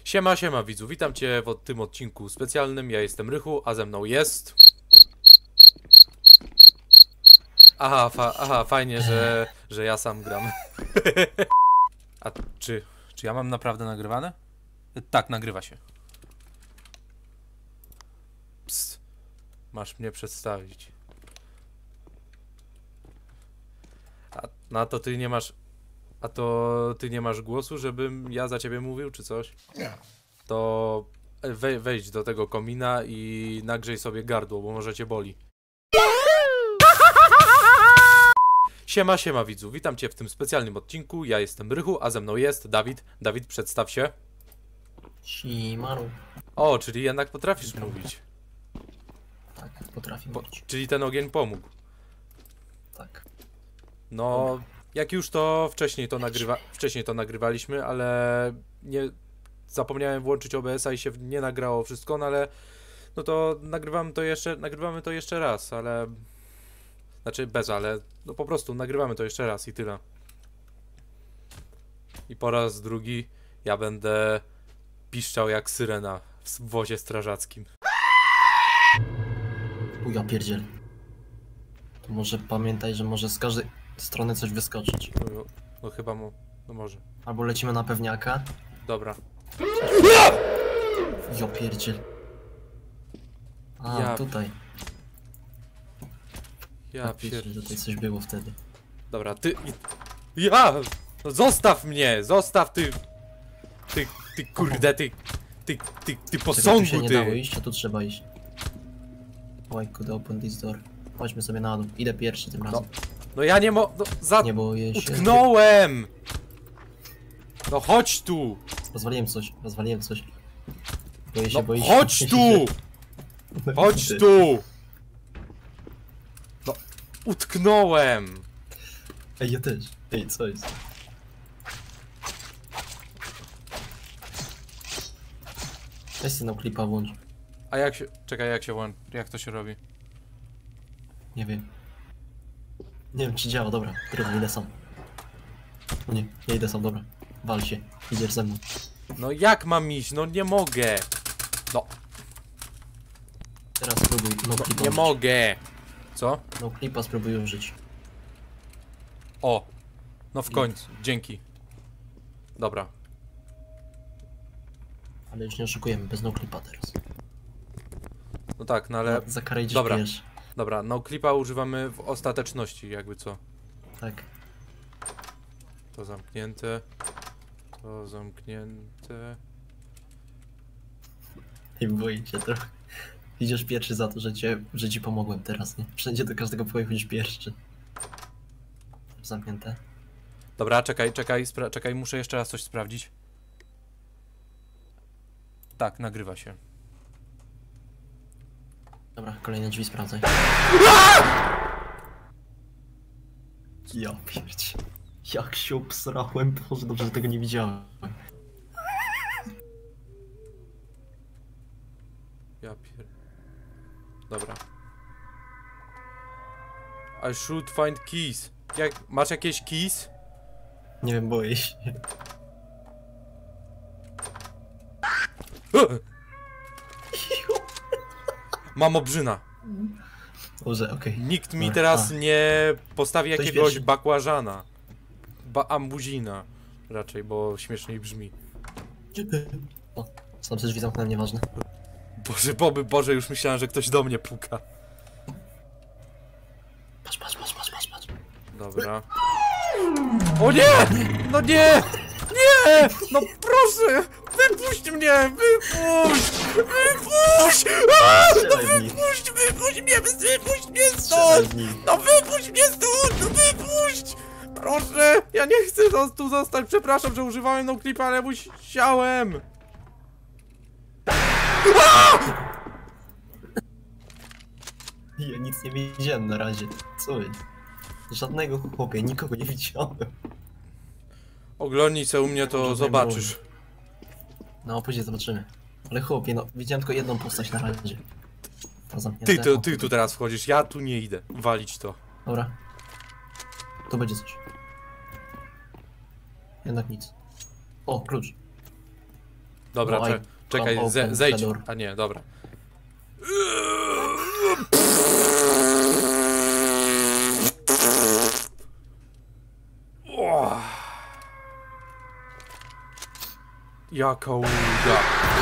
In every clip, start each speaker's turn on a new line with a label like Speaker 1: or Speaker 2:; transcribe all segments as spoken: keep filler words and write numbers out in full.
Speaker 1: Siema, siema widzu, witam cię w tym odcinku specjalnym, ja jestem Rychu, a ze mną jest... Aha, fa aha fajnie, że, że ja sam gram. A czy, czy ja mam naprawdę nagrywane? Tak, nagrywa się. Psst. Masz mnie przedstawić. A na to ty nie masz... A to ty nie masz głosu, żebym ja za ciebie mówił, czy coś?
Speaker 2: Nie.
Speaker 1: To we wejdź do tego komina i nagrzej sobie gardło, bo może cię boli. Siema, siema widzu, witam cię w tym specjalnym odcinku, ja jestem Rychu, a ze mną jest Dawid. Dawid, przedstaw się.
Speaker 3: Siemaru.
Speaker 1: O, czyli jednak potrafisz mówić.
Speaker 3: Tak, potrafi
Speaker 1: Po
Speaker 3: mówić.
Speaker 1: czyli ten ogień pomógł.
Speaker 3: Tak.
Speaker 1: No, jak już to wcześniej to nagrywa wcześniej to nagrywaliśmy, ale nie zapomniałem włączyć O B S a i się nie nagrało wszystko, no ale no to nagrywamy to jeszcze, nagrywamy to jeszcze raz, ale znaczy bez, ale no po prostu nagrywamy to jeszcze raz i tyle. I po raz drugi ja będę piszczał jak syrena w wozie strażackim.
Speaker 3: U ja pierdziel. To może pamiętaj, że może z każdej strony coś wyskoczyć.
Speaker 1: No, no chyba mu, no może.
Speaker 3: Albo lecimy na pewniaka.
Speaker 1: Dobra.
Speaker 3: Ja pierdziel. A,
Speaker 1: Ja-
Speaker 3: tutaj.
Speaker 1: Ja
Speaker 3: Tak, wiecie,
Speaker 1: pier...
Speaker 3: że tutaj coś było wtedy.
Speaker 1: Dobra, ty... i- Ja! No zostaw mnie! Zostaw ty... Ty... Ty kurde, ty... Ty... Ty... Ty
Speaker 3: Czekaj, tu
Speaker 1: posągu,
Speaker 3: się nie dało
Speaker 1: ty!
Speaker 3: iść, a tu trzeba iść. Why could open this door? Chodźmy sobie na dół. Idę pierwszy tym razem.
Speaker 1: No ja nie mo... No, za...
Speaker 3: Nie boję się.
Speaker 1: Utknąłem! No chodź tu!
Speaker 3: Rozwaliłem coś, rozwaliłem coś. Boję się,
Speaker 1: No
Speaker 3: boję się.
Speaker 1: chodź
Speaker 3: boję
Speaker 1: tu!
Speaker 3: się.
Speaker 1: Chodź tu! No... Utknąłem!
Speaker 3: Ej, ja też. Ej, co jest? Weź sobie na klipa włącz.
Speaker 1: A jak się... Czekaj, jak się łączy... Jak to się robi?
Speaker 3: Nie wiem. Nie wiem czy działa, dobra. Trudno, idę sam. O nie, nie idę sam, dobra. Wal się, idziesz ze mną.
Speaker 1: No jak mam iść? No nie mogę! No...
Speaker 3: Teraz spróbuj no klipa
Speaker 1: Nie
Speaker 3: użyć.
Speaker 1: mogę! Co?
Speaker 3: No klipa spróbuj użyć.
Speaker 1: O! No w końcu, dzięki. Dobra.
Speaker 3: Ale już nie oszukujemy, bez no klipa teraz.
Speaker 1: No tak, no ale...
Speaker 3: Za karę idziesz
Speaker 1: Dobra.
Speaker 3: pierwszy.
Speaker 1: Dobra, no klipa używamy w ostateczności, jakby co.
Speaker 3: Tak.
Speaker 1: To zamknięte. To zamknięte.
Speaker 3: I boję się trochę. Idziesz pierwszy za to, że, cię, że ci pomogłem teraz, nie? Wszędzie do każdego pokoju chodzisz pierwszy. Zamknięte.
Speaker 1: Dobra, czekaj, czekaj, spra czekaj, muszę jeszcze raz coś sprawdzić. Tak, nagrywa się.
Speaker 3: Dobra, kolejne drzwi sprawdzaj. Ja pierdzie. Jak się obsrałem, Boże, dobrze, że tego nie widziałem.
Speaker 1: Ja pier... Dobra. I should find keys. Jak... Masz jakieś keys?
Speaker 3: Nie wiem, boję się.
Speaker 1: Mam obrzyna.
Speaker 3: Boże, okej.
Speaker 1: Nikt mi
Speaker 3: Dobra,
Speaker 1: teraz
Speaker 3: a.
Speaker 1: nie postawi
Speaker 3: Ktoś
Speaker 1: jakiegoś
Speaker 3: pierwszy.
Speaker 1: bakłażana. Ba ambuzina. Raczej, bo śmieszniej brzmi.
Speaker 3: O, sam też drzwi zamknąłem, nieważne.
Speaker 1: Boże, Boby, Boże, już myślałem, że ktoś do mnie puka.
Speaker 3: Patrz, patrz, patrz, patrz, patrz, patrz.
Speaker 1: Dobra. O nie! No nie! Nie! No proszę! Wypuść mnie! Wypuść! Wypuść! A! No
Speaker 3: Strzelaj w nich.
Speaker 1: wypuść! Wypuść mnie! Wypuść mnie
Speaker 3: Strzelaj
Speaker 1: stąd!
Speaker 3: w nich.
Speaker 1: No wypuść mnie stąd! No wypuść! Proszę! Ja nie chcę no, tu zostać. Przepraszam, że używałem no clipa, ale musiałem!
Speaker 3: Ja nic nie widziałem na razie. Co jest? Żadnego chłopie, nikogo nie widziałem.
Speaker 1: Oglądnij se u mnie, to
Speaker 3: Żadnej
Speaker 1: zobaczysz.
Speaker 3: No, później zobaczymy. Ale chłopie, no, widziałem tylko jedną postać na razie. To zamknięte.
Speaker 1: Ty, ty,
Speaker 3: O,
Speaker 1: ty tu teraz wchodzisz, ja tu nie idę. Walić to.
Speaker 3: Dobra. To będzie coś. Jednak nic. O, klucz.
Speaker 1: Dobra,
Speaker 3: No,
Speaker 1: cze
Speaker 3: I
Speaker 1: czekaj,
Speaker 3: come
Speaker 1: ze
Speaker 3: open
Speaker 1: zejdź.
Speaker 3: the door.
Speaker 1: A nie, dobra. O! Jaka ulga.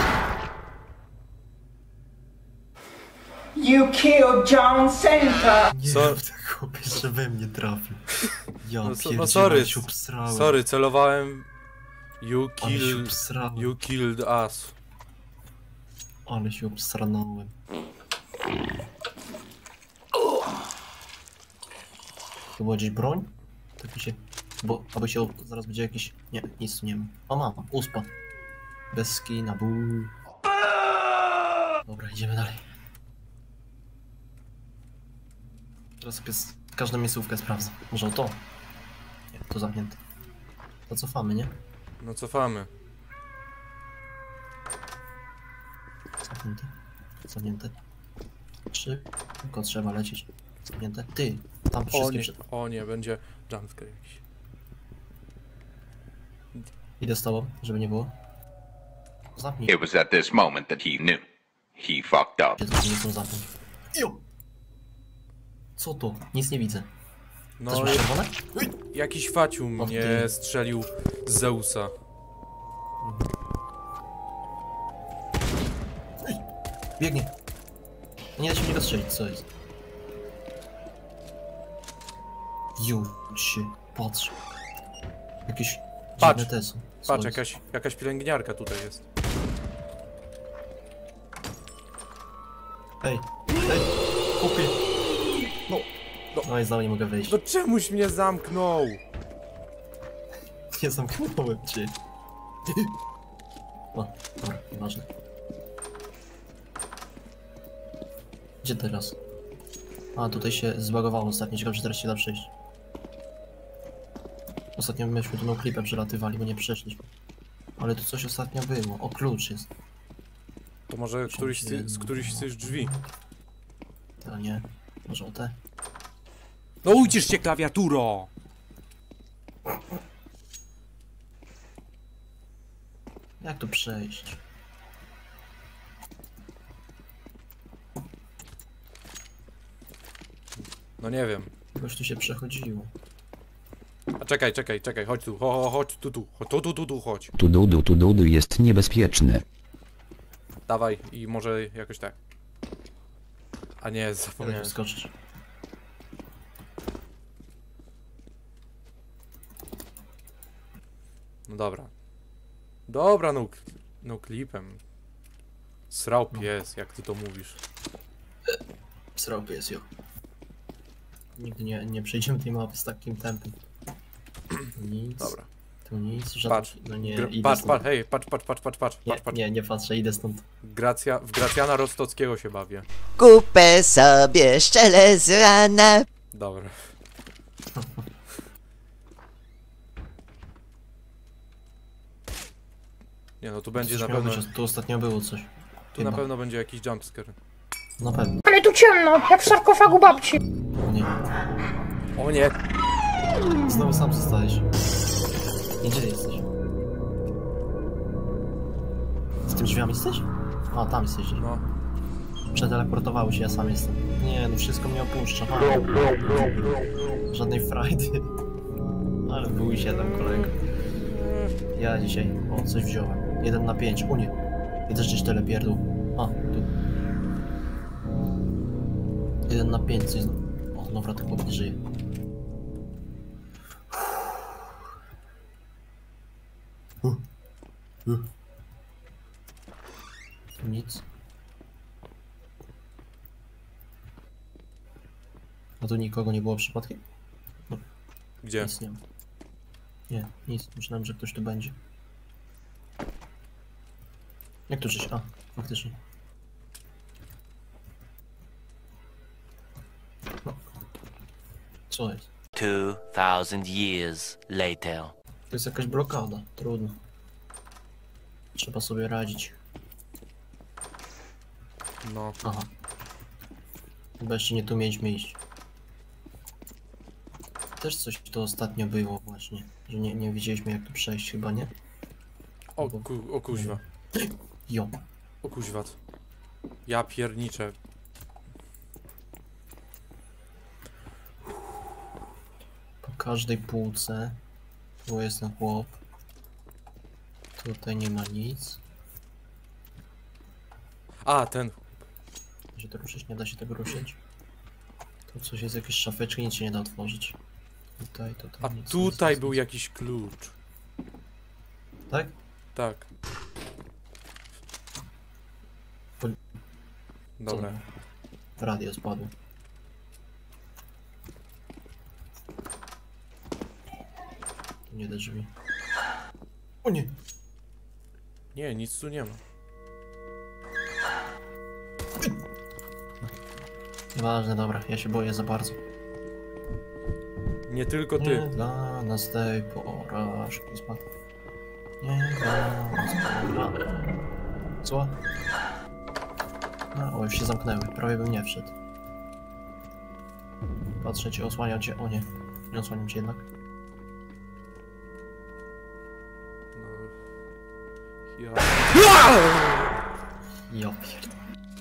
Speaker 2: You killed John Center!
Speaker 3: Nie,
Speaker 1: Co?
Speaker 3: ten chłop jeszcze we mnie trafił. Ja
Speaker 1: No, so,
Speaker 3: pierdzielę,
Speaker 1: no sorry,
Speaker 3: się obsrałem.
Speaker 1: sorry, celowałem. You
Speaker 3: Ale się
Speaker 1: killed,
Speaker 3: obsrałem.
Speaker 1: you killed us.
Speaker 3: Ale się obsranąłem. To była gdzieś broń? Tak mi się... Bo, aby się... Zaraz będzie jakiś... Nie, nic tu nie ma. O, mam, uspa. Bez skina, buu. Dobra, idziemy dalej. Teraz sobie z- każdą miejscówkę sprawdzę. Może o to? Nie, to zamknięte. To cofamy, nie?
Speaker 1: No cofamy.
Speaker 3: Zamknięte. Zamknięte. Trzy. Tylko trzeba lecieć. Zamknięte. Ty! Tam
Speaker 1: O
Speaker 3: wszystkie
Speaker 1: nie,
Speaker 3: przed...
Speaker 1: o nie, będzie jumpscare jakiś.
Speaker 3: Idę z tobą, żeby nie było. Zamknij
Speaker 4: It was at this moment that he knew. He fucked up.
Speaker 3: się, to nie chcą zamknąć. Jo! Co to? Nic nie widzę.
Speaker 1: No,
Speaker 3: Też masz czerwone? Uj!
Speaker 1: jakiś faciu
Speaker 3: O,
Speaker 1: mnie
Speaker 3: ty.
Speaker 1: strzelił z Zeusa.
Speaker 3: Biegnie! Nie da się w niego strzelić, co jest? Już się, patrz. Jakieś
Speaker 1: Patrz.
Speaker 3: dziwne te są. Co
Speaker 1: Patrz,
Speaker 3: jest?
Speaker 1: jakaś, jakaś pielęgniarka tutaj jest.
Speaker 3: Ej, ej, kupię! No,
Speaker 1: No.
Speaker 3: no i znowu nie mogę wyjść.
Speaker 1: No czemuś mnie zamknął?
Speaker 3: Nie zamknąłem cię. O, dobra, nieważne. Gdzie teraz? A, tutaj się zbagowało ostatnio, ciekawe, czy teraz się da przejść. Ostatnio myśmy tu no klipem przelatywali, bo nie przeszliśmy. Ale tu coś ostatnio było. O, klucz jest.
Speaker 1: To może któryś z, ty- z któryś z tych drzwi.
Speaker 3: To nie. Może o te?
Speaker 1: No ucisz się, klawiaturo!
Speaker 3: Jak tu przejść?
Speaker 1: No nie wiem.
Speaker 3: Jakoś tu się przechodziło.
Speaker 1: A czekaj, czekaj, czekaj, chodź tu, ho, ho, chodź tu, tu, chodź, tu, tu, tu, tu, chodź.
Speaker 5: Tududu tududu jest niebezpieczny.
Speaker 1: Dawaj i może jakoś tak. A nie,
Speaker 3: Jak
Speaker 1: zapomniałem.
Speaker 3: wskoczyć?
Speaker 1: No dobra. Dobra, no, no klipem. Srał pies, jak ty to mówisz.
Speaker 3: Srop jest, jo. Nigdy nie, nie przejdziemy tej mapy z takim tempem. Tu nic.
Speaker 1: Dobra.
Speaker 3: Tu nic, żadnych...
Speaker 1: Patrz,
Speaker 3: No nie,
Speaker 1: Gr-
Speaker 3: idę
Speaker 1: patrz,
Speaker 3: stąd.
Speaker 1: patrz, hej, patrz, patrz, patrz, patrz, patrz,
Speaker 3: Nie,
Speaker 1: patrz, patrz.
Speaker 3: nie, nie patrzę, idę stąd.
Speaker 1: Gracja, w Gracjana Rostockiego się bawię.
Speaker 6: Kupę sobie szczelę z rana.
Speaker 1: Dobra. Nie no, tu będzie
Speaker 3: Coś
Speaker 1: na
Speaker 3: miało
Speaker 1: pewno,
Speaker 3: być, tu ostatnio było coś.
Speaker 1: tu na
Speaker 3: Chyba.
Speaker 1: pewno będzie jakiś jumpscare.
Speaker 3: Na pewno.
Speaker 7: Ale tu ciemno, jak w sarkofagu babci.
Speaker 3: O nie.
Speaker 1: O nie!
Speaker 3: Znowu sam zostajesz. I gdzie jesteś? Z tym drzwiami jesteś? A, tam jesteś.
Speaker 1: No.
Speaker 3: Przeteleportowały się, ja sam jestem. Nie, no wszystko mnie opuszcza. A. Żadnej frajdy. Ale bój się tam, kolego. Ja dzisiaj, o, coś wziąłem. Jeden na pięć, u nie. I też gdzieś telepierdół. A, tu. Jeden na pięć, coś. O, dobra, to chłop nie żyje. Uh. Uh. Tu nic. A tu nikogo nie było przypadkiem?
Speaker 1: Gdzie?
Speaker 3: Nic nie ma. Nie, nic. Myślałem, że ktoś tu będzie. Jak tu żyć? A, faktycznie. No. Co jest?
Speaker 8: Two thousand years later.
Speaker 3: To jest jakaś blokada. Trudno. Trzeba sobie radzić.
Speaker 1: No.
Speaker 3: Aha. Chyba jeszcze nie tu mieliśmy iść. Też coś to ostatnio było właśnie. Że nie, nie widzieliśmy jak tu przejść chyba, nie?
Speaker 1: O, ku, o kuźwa.
Speaker 3: Jo.
Speaker 1: O kuźwat. Ja pierniczę.
Speaker 3: Po każdej półce. Tu jest ten chłop. Tutaj nie ma nic.
Speaker 1: A, ten.
Speaker 3: Da się to ruszyć? Nie da się tego ruszyć. Tu coś jest, jakieś szafeczki, nic się nie da otworzyć. Tutaj, tutaj.
Speaker 1: A
Speaker 3: nic,
Speaker 1: tutaj
Speaker 3: nic,
Speaker 1: był
Speaker 3: nic.
Speaker 1: jakiś klucz.
Speaker 3: Tak?
Speaker 1: Tak.
Speaker 3: Pol-
Speaker 1: Dobra.
Speaker 3: Co? Radio spadło. Tu nie da drzwi. O nie!
Speaker 1: Nie, nic tu nie ma.
Speaker 3: Nieważne, dobra, ja się boję za bardzo.
Speaker 1: Nie tylko
Speaker 3: Nie
Speaker 1: ty.
Speaker 3: dla nas tej porażki spadł. Nie dla nas porażki. Co? No, o, już się zamknęły, prawie bym nie wszedł. Patrzę cię, osłaniam cię, o nie. Nie osłaniam cię jednak.
Speaker 1: Ja...
Speaker 3: Jo, pierd...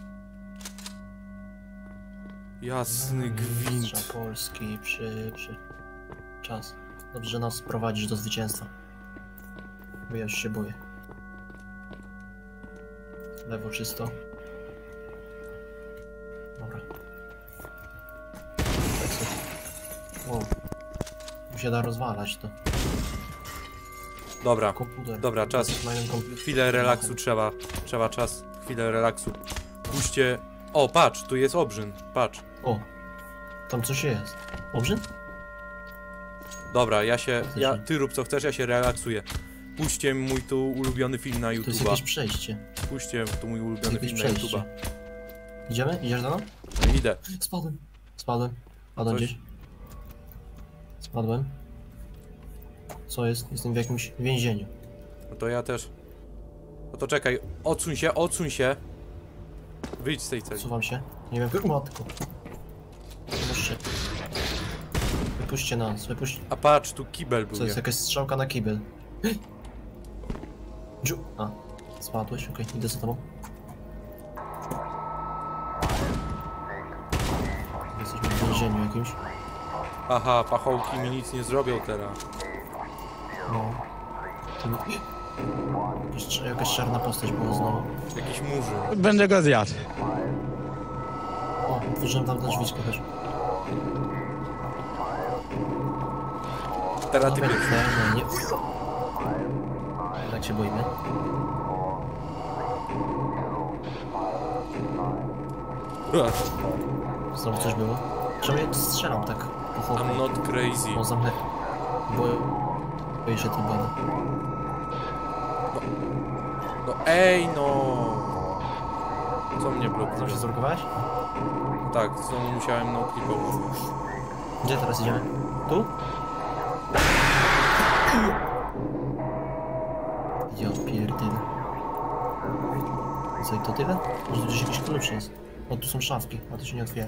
Speaker 1: Jasny gwint.
Speaker 3: Mistrza Polski przy, przy... Czas. Dobrze, że nas prowadzisz do zwycięstwa. Bo ja już się boję. Lewo czysto. Dobra. Tak sobie. Wow. Tu się da rozwalać to.
Speaker 1: Dobra,
Speaker 3: Komputer.
Speaker 1: dobra, czas.
Speaker 3: Coś mają komputer.
Speaker 1: Chwilę relaksu trzeba. Trzeba czas. Chwilę relaksu. Puśćcie... O, patrz, tu jest obrzyn. Patrz.
Speaker 3: O! Tam coś jest. Obrzyd?
Speaker 1: Dobra, ja się... Ja, ty rób co chcesz, ja się relaksuję. Puśćcie mój tu ulubiony film na
Speaker 3: To jest
Speaker 1: YouTube'a.
Speaker 3: jakieś przejście.
Speaker 1: Puśćcie tu mój
Speaker 3: To jest
Speaker 1: ulubiony
Speaker 3: jakieś
Speaker 1: film na
Speaker 3: przejście.
Speaker 1: YouTube'a.
Speaker 3: Idziemy? Idziesz za mną?
Speaker 1: Idę.
Speaker 3: Spadłem. Spadłem. Padłem
Speaker 1: Coś?
Speaker 3: gdzieś. Spadłem. Co jest? Jestem w jakimś więzieniu.
Speaker 1: No to ja też. No to czekaj, odsuń się, odsuń się. Wyjdź z tej celi.
Speaker 3: Suwam się. Nie wiem, jak matko. Muszę. Wypuśćcie nas, wypuśćcie.
Speaker 1: A patrz, tu kibel był.
Speaker 3: Co jest?
Speaker 1: jak-
Speaker 3: Jakaś strzałka na kibel. Dżu. A. Spadłeś? Okej, idę za tobą. Jesteśmy w więzieniu jakimś.
Speaker 1: Aha, pachołki mi nic nie zrobią teraz.
Speaker 3: No. Tu... Jakaś, jakaś czarna postać była znowu.
Speaker 1: Jakiś murzyn.
Speaker 9: Będę go zjadł.
Speaker 3: O, otworzyłem tam tę drzwiczkę też.
Speaker 1: Teraz ty
Speaker 3: Dobra,
Speaker 1: wiesz.
Speaker 3: nie, nie. Tak się boimy. Znowu coś było. Czemu ja strzelam tak po chodzie?
Speaker 1: I'm not crazy.
Speaker 3: O, zamknę. Bo... Boję się tym bana.
Speaker 1: No ej no. Co mnie blokuje?
Speaker 3: Zawsze zalogowałeś?
Speaker 1: Tak, znowu musiałem no klipować.
Speaker 3: Gdzie teraz idziemy? Tu? Ja pierdolę. Co i to tyle? Może tu gdzieś jakiś klucz jest. O, tu są szafki, a to się nie otwiera.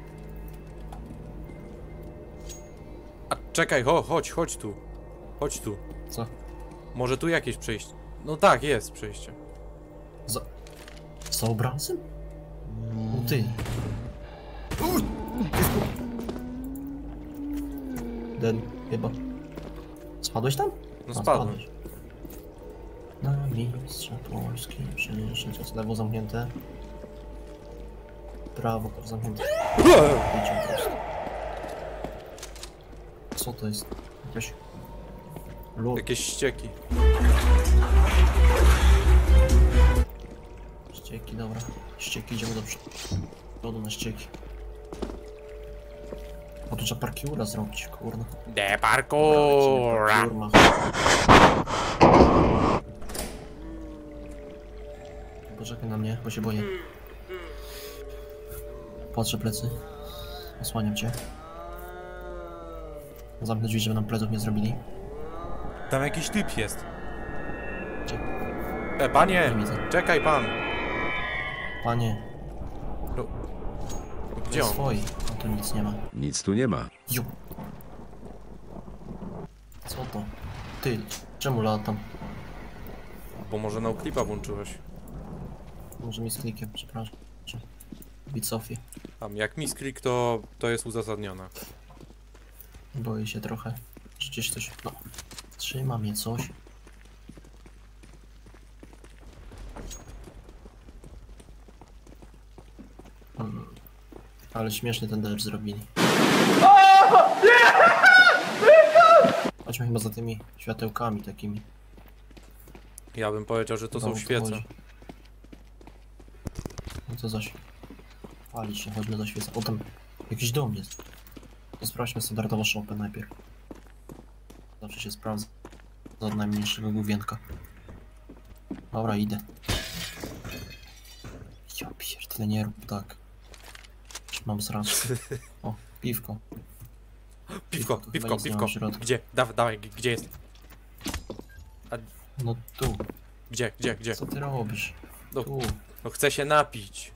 Speaker 1: A czekaj, ho, chodź, chodź tu. Chodź tu.
Speaker 3: Co?
Speaker 1: Może tu jakieś przejście. No tak, jest przejście.
Speaker 3: Za... Za obrazem? O ty. Den, chyba. Spadłeś tam?
Speaker 1: No
Speaker 3: A,
Speaker 1: spadłem.
Speaker 3: spadłeś. Na mistrza Polski przyszedł, jest lewo zamknięte. Prawo też zamknięte. Idzie po prostu. Co to jest? Jakaś... Lód.
Speaker 1: Jakieś ścieki.
Speaker 3: Ścieki, dobra. Ścieki, idziemy do przodu na ścieki. O, tu trzeba parkiura zrobić, kurna.
Speaker 1: De parkoura.
Speaker 3: Parkiur ma. Poczekaj na mnie, bo się boję. Patrzę plecy. Osłaniam cię. Zamknę drzwi, żeby nam pleców nie zrobili.
Speaker 1: Tam jakiś typ jest.
Speaker 3: Gdzie?
Speaker 1: E, panie!
Speaker 3: Nie widzę.
Speaker 1: Czekaj pan!
Speaker 3: Panie,
Speaker 1: No, gdzie
Speaker 3: gdzie
Speaker 1: on?
Speaker 3: swoi? A tu nic nie ma.
Speaker 5: Nic tu nie ma.
Speaker 3: Ju. Co to? Ty, czemu latam?
Speaker 1: Bo może na klipa włączyłeś.
Speaker 3: Może mi z klikiem, przepraszam. Bicofię.
Speaker 1: Tam jak misklik, to to jest uzasadnione.
Speaker 3: Boję się trochę. Że gdzieś coś... No. Trzyma mnie coś. Hmm. Ale śmieszny ten dodge zrobili. Chodźmy chyba za tymi światełkami takimi.
Speaker 1: Ja bym powiedział, że to
Speaker 3: Chyba
Speaker 1: są
Speaker 3: o to
Speaker 1: świece.
Speaker 3: chodzi. No to zaś... Pali się, chodźmy za świecę. O, tam jakiś dom jest. To sprawdźmy standardowo szopę najpierw. Zawsze się sprawdza od najmniejszego główienka. Dobra, idę. Ja pierdolę, nie rób tak. Czy mam sraczkę? O, piwko.
Speaker 1: Piwko,
Speaker 3: tu chyba
Speaker 1: piwko,
Speaker 3: nic nie ma
Speaker 1: piwko.
Speaker 3: w środku.
Speaker 1: Gdzie? Dawaj, dawaj, g- gdzie jest?
Speaker 3: No tu.
Speaker 1: Gdzie, gdzie, gdzie?
Speaker 3: Co ty robisz?
Speaker 1: No.
Speaker 3: Tu.
Speaker 1: No chcę się napić.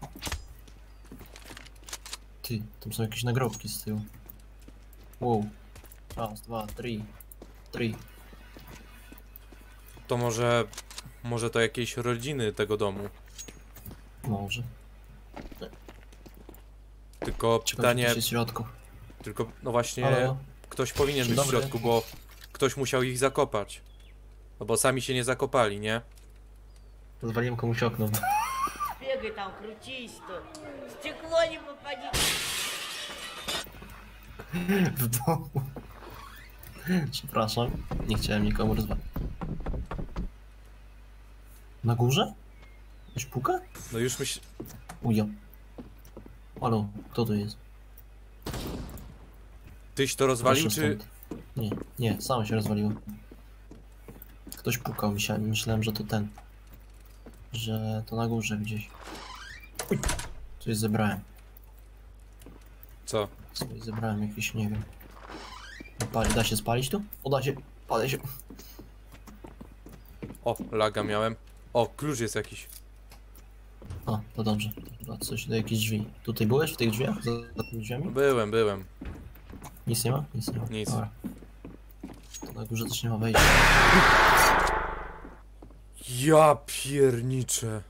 Speaker 3: Ty, tam są jakieś nagrobki z tyłu. Wow. Raz, dwa, trzy. Trzy.
Speaker 1: To może... Może to jakieś rodziny tego domu.
Speaker 3: Może.
Speaker 1: Tylko
Speaker 3: Ciekawe,
Speaker 1: pytanie...
Speaker 3: czy jest w środku.
Speaker 1: Tylko, no właśnie...
Speaker 3: Halo?
Speaker 1: Ktoś powinien
Speaker 3: Dzień
Speaker 1: być w
Speaker 3: dobry.
Speaker 1: środku, bo... Ktoś musiał ich zakopać. No bo sami się nie zakopali, nie?
Speaker 3: Zwaliłem komuś okno.
Speaker 9: Бегай там, крутись тут. Стекло не попади.
Speaker 3: W domu. Przepraszam, nie chciałem nikomu rozwalić. Na górze? Ktoś puka?
Speaker 1: No już myśl...
Speaker 3: Ujo. Halo, kto to jest?
Speaker 1: Tyś to rozwalił,
Speaker 3: Proszę
Speaker 1: czy...
Speaker 3: stąd. Nie, nie, samo się rozwaliło. Ktoś pukał, myślałem, myślałem, że to ten. Że to na górze gdzieś. Uj, coś zebrałem.
Speaker 1: Co?
Speaker 3: Coś zebrałem jakieś, nie wiem. Pali, da się spalić tu? O, da się, palę się.
Speaker 1: O, laga miałem. O, klucz jest jakiś.
Speaker 3: O, to dobrze. Chyba coś do jakichś drzwi. Tutaj byłeś w tych drzwiach? Za, za tymi drzwiami?
Speaker 1: Byłem, byłem.
Speaker 3: Nic nie ma? Nic nie ma.
Speaker 1: Nic.
Speaker 3: Dobra. To na górze też nie ma wejścia.
Speaker 1: Ja pierniczę.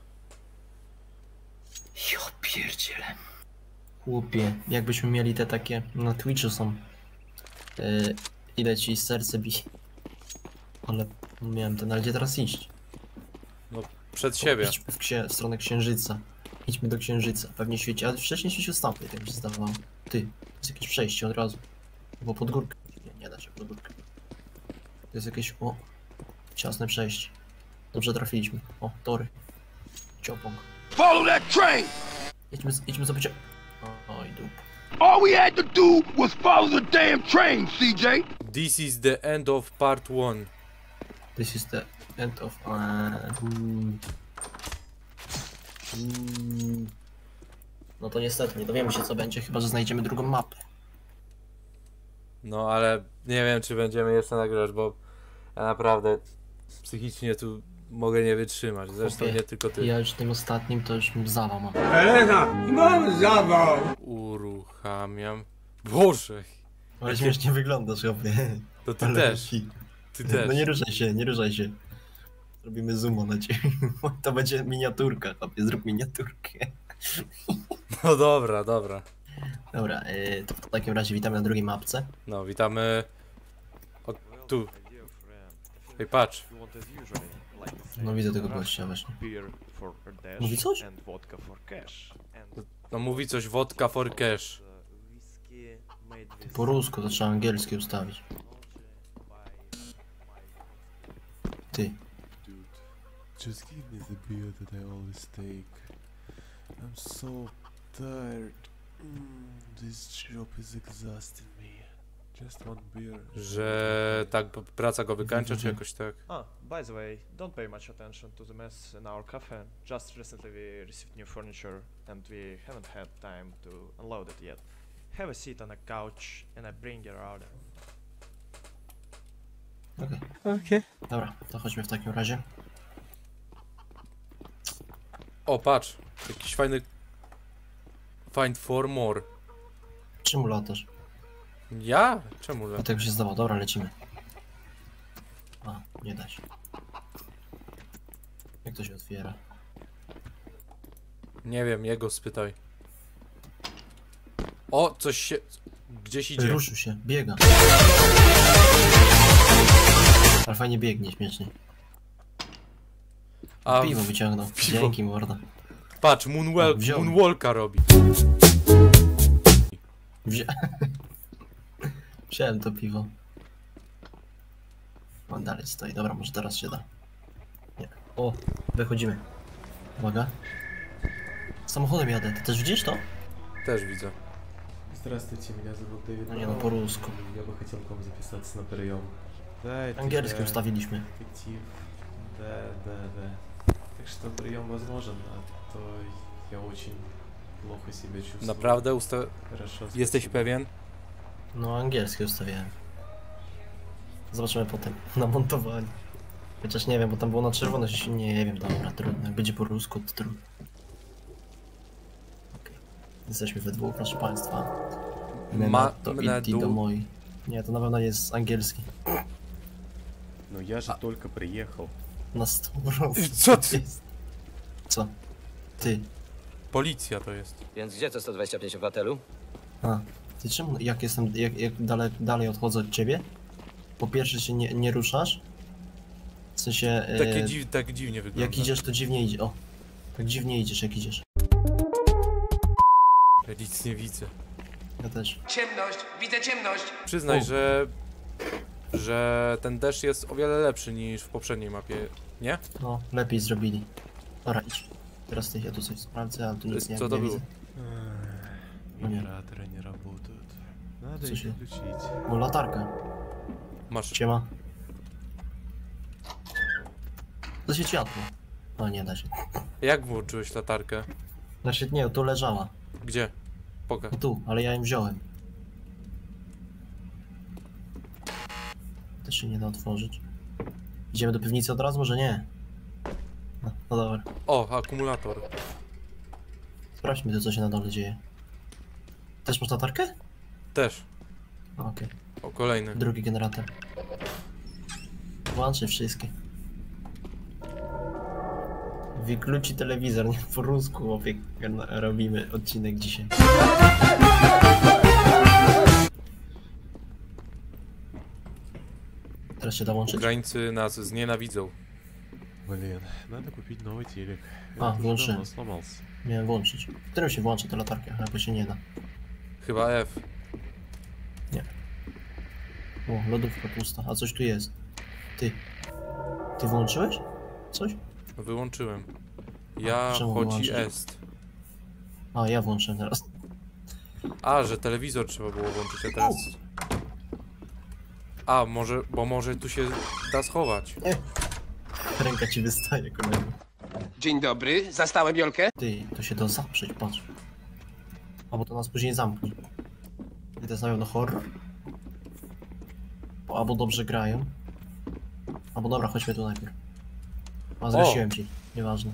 Speaker 3: Ja pierdzielę. Chłopie, jakbyśmy mieli te takie, na Twitchu są. Yy, ile ci serce bije. Ale miałem ten, ale gdzie teraz iść?
Speaker 1: Przed siebie.
Speaker 3: Idźmy w, księ- w stronę księżyca. Idźmy do księżyca. Pewnie świeci, ale wcześniej świecił stamtąd, tak mi się zdawało. Ty, to jest jakieś przejście od razu. Bo pod górkę. Nie, nie da się pod górkę. To jest jakieś, o, ciasne przejście. Dobrze trafiliśmy. O, tory. Ciopąg.
Speaker 4: Follow that train!
Speaker 3: Idźmy, z- idźmy zobaczyć. Oj, dup.
Speaker 4: All we had to do was follow the damn train, C J!
Speaker 1: This is the end of part one.
Speaker 3: This is the end of... Uh, mm. Mm. No to niestety, nie dowiemy się co będzie, chyba że znajdziemy drugą mapę.
Speaker 1: No ale nie wiem, czy będziemy jeszcze nagrywać, bo ja naprawdę psychicznie tu mogę nie wytrzymać. Zresztą
Speaker 3: Chłopie,
Speaker 1: nie tylko ty.
Speaker 3: Ja już tym ostatnim to już zawał mam.
Speaker 1: Uruchamiam. Boże,
Speaker 3: Ale śmiesznie wyglądasz, chłopie.
Speaker 1: to ty
Speaker 3: Ale
Speaker 1: też.
Speaker 3: ci-
Speaker 1: Ty
Speaker 3: No
Speaker 1: też.
Speaker 3: nie ruszaj się, nie ruszaj się. Zrobimy zooma na ciebie. To będzie miniaturka, chłopie, zrób miniaturkę.
Speaker 1: No dobra, dobra.
Speaker 3: Dobra, yy, to w takim razie witamy na drugiej mapce.
Speaker 1: No, witamy. O, tu. Ej, patrz.
Speaker 3: No widzę tego gościa właśnie. Mówi coś?
Speaker 1: No mówi coś wodka for cash.
Speaker 3: Ty po rusku, to trzeba angielski ustawić. Ty.
Speaker 10: Just give me the beer that I always take. I'm so tired. Mm, this job is exhausting me. Just one beer.
Speaker 1: Że tak p- praca go wykańcza, czy jakoś tak.
Speaker 11: Ah, by the way, don't pay much attention to the mess in our cafe. Just recently we received new furniture and we haven't had time to unload it yet. Have a seat on a couch and I bring your order.
Speaker 3: Okej.
Speaker 1: Okej.
Speaker 3: Dobra, to chodźmy w takim razie.
Speaker 1: O, patrz. Jakiś fajny... Find for more.
Speaker 3: Czemu latasz?
Speaker 1: Ja? Czemu?
Speaker 3: A
Speaker 1: le-
Speaker 3: tak się zdawało, dobra, lecimy. A, nie da się. Jak to się otwiera?
Speaker 1: Nie wiem, jego spytaj. O, coś się... Gdzieś idzie.
Speaker 3: Ruszył się, biega. Ale fajnie biegnie, śmiesznie.
Speaker 1: A
Speaker 3: Piwo
Speaker 1: w-
Speaker 3: wyciągnął.
Speaker 1: piwo.
Speaker 3: Dzięki, morda.
Speaker 1: Patrz, moonwalk,
Speaker 3: O, wziął.
Speaker 1: moonwalka robi.
Speaker 3: Wzię... Wziąłem to piwo. On dalej stoi. Dobra, może teraz się da. Nie. O, wychodzimy. Uwaga. Samochodem jadę. Ty też widzisz to?
Speaker 1: Też widzę.
Speaker 10: Здравствуйте, меня зовут Дэвид.
Speaker 3: No nie no, po rusku.
Speaker 10: Я бы хотел к вам записаться на прием. Да, это
Speaker 3: Angielski
Speaker 10: я,
Speaker 3: ustawiliśmy.
Speaker 10: детектив. Да, да, да. Так что прием возможен, а то я очень плохо себя чувствую.
Speaker 1: Naprawdę usta...
Speaker 10: Хорошо,
Speaker 1: Jesteś
Speaker 10: спасибо.
Speaker 1: pewien?
Speaker 3: No, angielski ustawiałem. Zobaczymy potem na montowaniu. Chociaż nie wiem, bo tam było na czerwono, że się nie wiem, dobra, trudno. Jak będzie po rusku, to trudno. Okej. Jesteśmy we dwóch, proszę państwa.
Speaker 1: Ma...
Speaker 3: To
Speaker 1: Mne
Speaker 3: idź do
Speaker 1: dół.
Speaker 3: mojej. Nie, to na pewno jest angielski.
Speaker 10: Но я же только приехал.
Speaker 3: Na sto procent.
Speaker 1: Co ty?
Speaker 3: Jest. Co? Ty.
Speaker 1: Policja to jest.
Speaker 12: Więc gdzie to sto dwadzieścia pięć w hotelu?
Speaker 3: A. Ty czemu, jak jestem, jak, jak dalej, dalej odchodzę od ciebie? Po pierwsze się nie, nie ruszasz. W sensie...
Speaker 1: Takie
Speaker 3: e,
Speaker 1: dziw... tak dziwnie wygląda.
Speaker 3: Jak idziesz, to dziwnie idzie. O. Tak dziwnie idziesz, jak idziesz.
Speaker 1: Ja nic nie widzę.
Speaker 3: Ja też.
Speaker 2: Ciemność, widzę ciemność.
Speaker 1: Przyznaj,
Speaker 3: O.
Speaker 1: że... że ten deszcz jest o wiele lepszy niż w poprzedniej mapie, nie?
Speaker 3: No, lepiej zrobili. Dobra, idź. Teraz ty, ja tu coś sprawdzę, ale tu nic nie,
Speaker 1: Co to
Speaker 3: nie
Speaker 1: było?
Speaker 3: widzę.
Speaker 10: Эх, Генераторы не работают. Надо
Speaker 3: Слушай.
Speaker 10: их включить.
Speaker 3: O, latarka.
Speaker 1: Masz...
Speaker 3: Siema. To się światło. O, nie da się.
Speaker 1: Jak włączyłeś latarkę?
Speaker 3: Znaczy, nie, tu leżała.
Speaker 1: Gdzie? Pokaż.
Speaker 3: Tu, ale ja ją wziąłem. To się nie da otworzyć. Idziemy do piwnicy od razu? Może nie? No, no dobra.
Speaker 1: O, akumulator.
Speaker 3: Sprawdźmy to, co się na dole dzieje. Też masz latarkę?
Speaker 1: Też.
Speaker 3: O, Okej.
Speaker 1: O, kolejny.
Speaker 3: Drugi generator. Włączę wszystkie. Wykluci telewizor, nie po rusku, chłopie, robimy odcinek dzisiaj. Teraz się da łączyć?
Speaker 1: Ukraińcy nas znienawidzą.
Speaker 10: Блин, надо купить новый телек.
Speaker 3: А,
Speaker 10: Этот уже
Speaker 3: вłączyłem.
Speaker 10: давно сломался.
Speaker 3: Miałem włączyć. Którym się włącza tę latarkę? Albo się nie da.
Speaker 1: Chyba F.
Speaker 3: O, lodówka pusta. A coś tu jest. Ty. Ty włączyłeś? Coś?
Speaker 1: Wyłączyłem. Ja
Speaker 3: czemu
Speaker 1: chodzi
Speaker 3: wyłączyć?
Speaker 1: est.
Speaker 3: A, ja włączyłem teraz.
Speaker 1: A, że telewizor trzeba było włączyć, a teraz... A, może, bo może tu się da schować.
Speaker 3: Ręka ci wystaje, kolego.
Speaker 2: Dzień dobry, zastałem Jolkę?
Speaker 3: Ty, to się da zaprzeć, patrz. Albo to nas później zamknie. I to jest na pewno horror. Bo albo dobrze grają. Albo dobra, chodźmy tu najpierw. A zgasiłem ci, nieważne.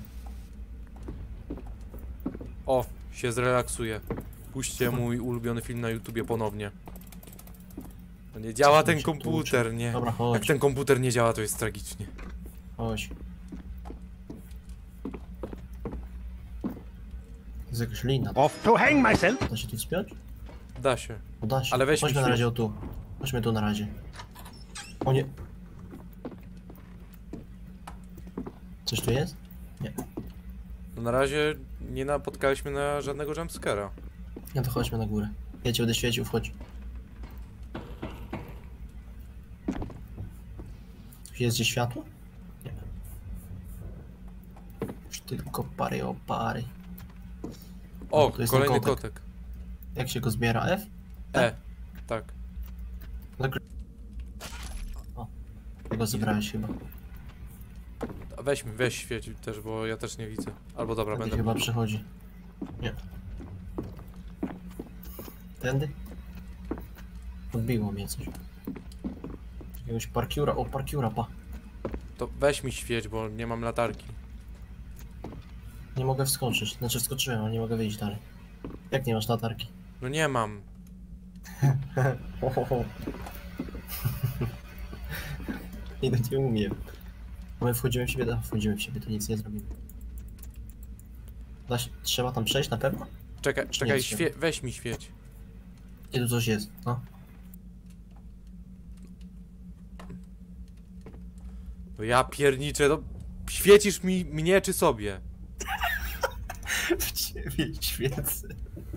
Speaker 1: O, się zrelaksuje. Puśćcie mój ulubiony film na YouTubie ponownie. To nie działa
Speaker 3: Co
Speaker 1: ten
Speaker 3: się
Speaker 1: komputer,
Speaker 3: tłucze?
Speaker 1: nie.
Speaker 3: Dobra, chodź.
Speaker 1: Jak ten komputer nie działa, to jest tragicznie.
Speaker 3: Chodź. To jest jakaś lina.
Speaker 4: Off to hang myself.
Speaker 3: Da się tu wspiąć?
Speaker 1: Da się.
Speaker 3: O, da się.
Speaker 1: Ale weźmy
Speaker 3: Chodźmy na
Speaker 1: świeć.
Speaker 3: razie o tu. Chodźmy tu na razie. O nie. Coś tu jest? Nie.
Speaker 1: No na razie nie napotkaliśmy na żadnego jumpscare'a.
Speaker 3: No to chodźmy na górę. Ja cię będę świecił, wchodź. Tu jest gdzieś światło? Nie. Już tylko pary o pary.
Speaker 1: O,
Speaker 3: tu jest ten
Speaker 1: kolejny
Speaker 3: kotek.
Speaker 1: kotek.
Speaker 3: Jak się go zbiera? F?
Speaker 1: E, tak.
Speaker 3: O, ty go zebrałeś chyba.
Speaker 1: A weź mi, weź świeć też, bo ja też nie widzę. Albo dobra,
Speaker 3: Tędy
Speaker 1: będę...
Speaker 3: chyba przychodzi. Nie. Tędy? Odbiło mnie coś. Jakiegoś parkiura, o parkiura, pa.
Speaker 1: To weź mi świeć, bo nie mam latarki.
Speaker 3: Nie mogę wskoczyć, znaczy wskoczyłem, ale nie mogę wyjść dalej. Jak nie masz latarki?
Speaker 1: No nie mam.
Speaker 3: Ho, ho, ho. Nie, no nie umiem. My wchodzimy w siebie, da, wchodzimy w siebie, to nic nie zrobimy. Da się, trzeba tam przejść na pewno?
Speaker 1: Czekaj,
Speaker 3: Czy
Speaker 1: czekaj,
Speaker 3: nie
Speaker 1: świe weź mi świeć.
Speaker 3: I tu coś jest, no.
Speaker 1: No ja pierniczę, no świecisz mi mnie czy sobie?
Speaker 3: W ciebie świecę.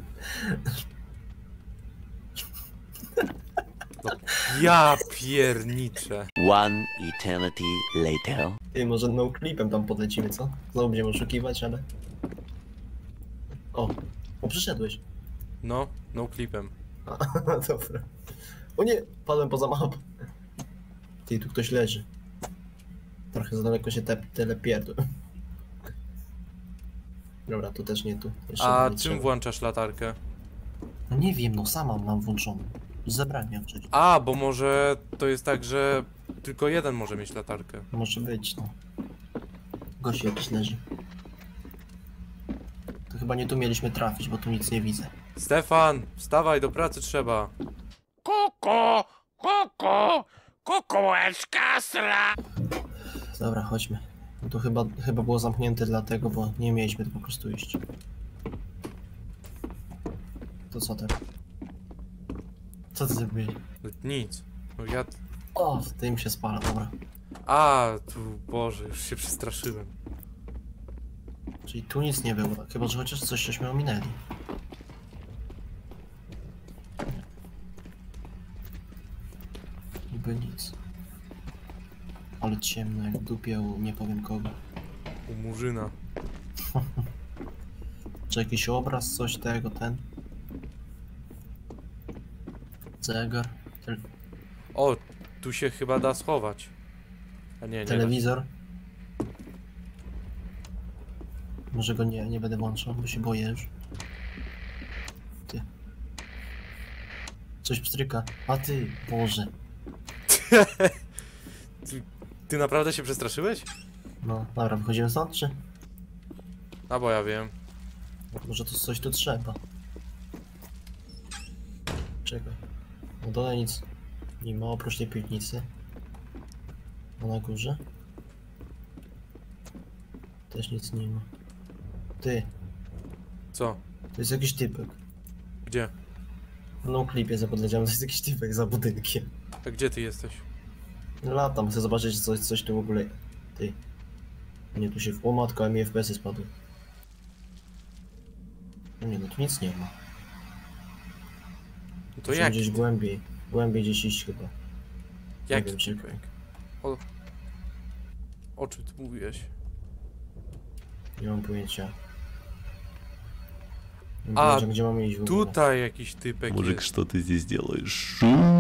Speaker 1: No, ja pierniczę.
Speaker 8: One eternity later.
Speaker 3: Ty, może no clipem tam podlecimy, co? Znowu będziemy oszukiwać, ale... O, o przyszedłeś.
Speaker 1: No, no clipem.
Speaker 3: Dobra. O nie, padłem poza mapę. Ty, tu ktoś leży. Trochę za daleko się te telepierdol. Dobra, tu też nie tu. Jeszcze
Speaker 1: A
Speaker 3: nie
Speaker 1: czym
Speaker 3: trzeba.
Speaker 1: włączasz latarkę?
Speaker 3: No nie wiem, no sama mam włączoną. Zebrałem ją wcześniej.
Speaker 1: A, bo może to jest tak, że tylko jeden może mieć latarkę.
Speaker 3: Może być, no. Gość jakiś leży. To chyba nie tu mieliśmy trafić, bo tu nic nie widzę.
Speaker 1: Stefan, wstawaj, do pracy trzeba.
Speaker 2: Koko, koko, kokołeczka sra.
Speaker 3: Dobra, chodźmy. No to chyba, chyba było zamknięte dlatego, bo nie mieliśmy tu po prostu iść. To co teraz? Co ty zrobiłeś?
Speaker 1: No, nic. No ja...
Speaker 3: O, tym się spala, dobra.
Speaker 1: A, tu, Boże, już się przestraszyłem.
Speaker 3: Czyli tu nic nie było, tak? Chyba że chociaż coś żeśmy ominęli. Niby nic. Ale ciemno jak w dupie u nie powiem kogo.
Speaker 1: U Murzyna.
Speaker 3: Czy jakiś obraz, coś tego, ten? Zegar? Tel
Speaker 1: O, tu się chyba da schować. A nie, nie.
Speaker 3: telewizor? Może go nie, nie będę włączał, bo się boję już. Ty. Coś pstryka. A ty, Boże.
Speaker 1: Ty, ty naprawdę się przestraszyłeś?
Speaker 3: No, dobra, wychodzimy stąd, czy?
Speaker 1: A bo ja wiem.
Speaker 3: Może to coś tu trzeba. Czekaj. Na dole nic nie ma oprócz tej piwnicy. A na górze? Też nic nie ma. Ty,
Speaker 1: Co?
Speaker 3: to jest jakiś typek.
Speaker 1: Gdzie?
Speaker 3: No klipie zapodleciałem, to jest jakiś typek za budynkiem.
Speaker 1: A gdzie ty jesteś?
Speaker 3: Latam, chcę zobaczyć coś, coś tu w ogóle... Ty. Nie, tu się... O matko, a mi F P S-y spadły. No nie, no tu nic nie ma.
Speaker 1: No to
Speaker 3: Musimy
Speaker 1: jak?
Speaker 3: gdzieś głębiej. Głębiej gdzieś iść chyba.
Speaker 1: Jak
Speaker 3: wiem,
Speaker 1: ci
Speaker 3: czekaj.
Speaker 1: O... O czym ty mówiłeś?
Speaker 3: Nie mam pojęcia. Nie
Speaker 1: A,
Speaker 3: mam pojęcia, gdzie mamy iść w ogóle.
Speaker 1: tutaj jakiś typek
Speaker 10: Мужик,
Speaker 1: jest.
Speaker 10: что ты здесь делаешь?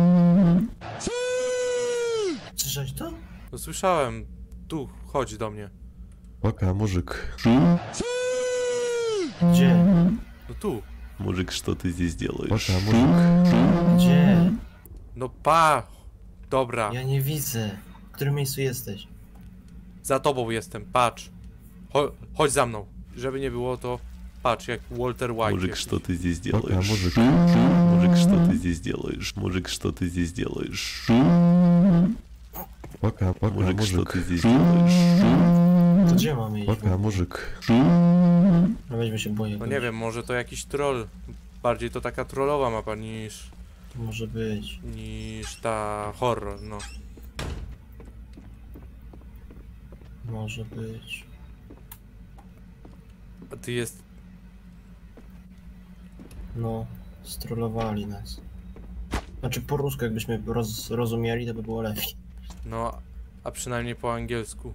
Speaker 3: Słyszałeś to?
Speaker 1: No słyszałem. Tu, chodź do mnie.
Speaker 10: Пока, мужик.
Speaker 3: Gdzie?
Speaker 1: No tu.
Speaker 10: Мужик, что ты здесь делаешь? Пока, мужик.
Speaker 3: Gdzie?
Speaker 1: No pa! Dobra,
Speaker 3: Ja nie widzę. W którym miejscu jesteś?
Speaker 1: za tobą jestem, patrz. Cho chodź za mną. Żeby nie było to... Patrz, jak Walter White.
Speaker 10: Мужик,
Speaker 1: jakiś.
Speaker 10: что ты здесь делаешь? Мужик. Мужик, что ты здесь делаешь? Мужик, что ты здесь делаешь? Пока, пока, мужик, что ты здесь делаешь?
Speaker 3: To gdzie mamy iść?
Speaker 10: Пока, мужик.
Speaker 3: No weźmy się boję.
Speaker 1: No nie wiem, może to jakiś troll. Bardziej to taka trollowa mapa niż...
Speaker 3: Może być.
Speaker 1: niż ta horror, no.
Speaker 3: Może być.
Speaker 1: A ty jest...
Speaker 3: No, strollowali nas. Znaczy po rusku jakbyśmy roz, rozumieli, to by było lepiej.
Speaker 1: No, a przynajmniej po angielsku.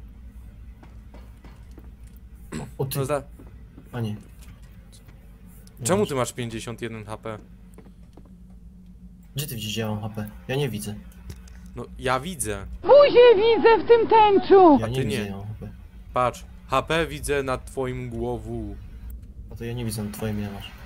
Speaker 3: O ty,
Speaker 1: No za...
Speaker 3: a nie.
Speaker 1: Czemu ty masz pięćdziesiąt jeden H P?
Speaker 3: Gdzie ty widzisz, że ja mam H P? Ja nie widzę.
Speaker 1: No, ja widzę.
Speaker 7: Buzię widzę w tym tęczu!
Speaker 3: Ja
Speaker 1: A
Speaker 3: nie
Speaker 1: ty
Speaker 3: widzę,
Speaker 1: nie.
Speaker 3: ja mam H P.
Speaker 1: Patrz, H P widzę nad twoim głową.
Speaker 3: A to ja nie widzę, na twoim nie masz.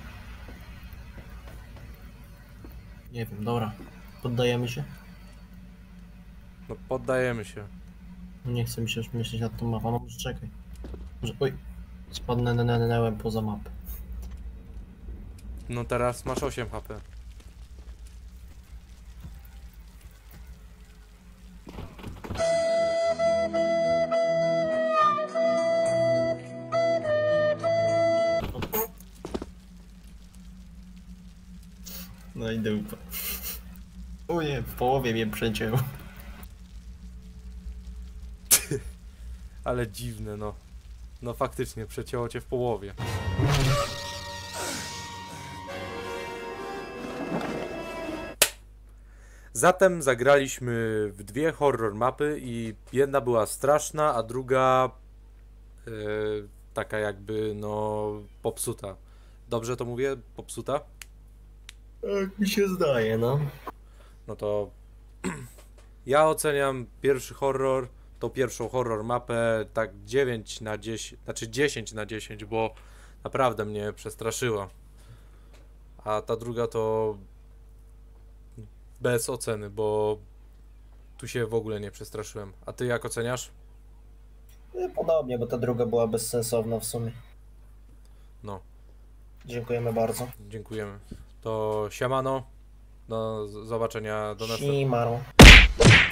Speaker 3: Nie wiem, dobra. Poddajemy się?
Speaker 1: No, poddajemy się.
Speaker 3: No nie chcę mi się już myśleć nad tą mapą, no może czekaj. Może, oj, spadnę nenenęłem poza mapę.
Speaker 1: No teraz masz osiem H P.
Speaker 3: No i dupa. Uje, w połowie mnie przecięło.
Speaker 1: Ale dziwne, no. No faktycznie, przecięło cię w połowie. Zatem zagraliśmy w dwie horror mapy i jedna była straszna, a druga yy, taka jakby, no, popsuta. Dobrze to mówię? Popsuta?
Speaker 3: Tak mi się zdaje, no.
Speaker 1: No to ja oceniam pierwszy horror, tą pierwszą horror mapę tak dziewięć na dziesięć, znaczy dziesięć na dziesięć, bo naprawdę mnie przestraszyła. A ta druga to bez oceny, bo tu się w ogóle nie przestraszyłem. A ty jak oceniasz?
Speaker 3: Podobnie, bo ta druga była bezsensowna w sumie.
Speaker 1: No.
Speaker 3: Dziękujemy bardzo.
Speaker 1: Dziękujemy. To siemano. Do zobaczenia do następnego.
Speaker 3: Siemano.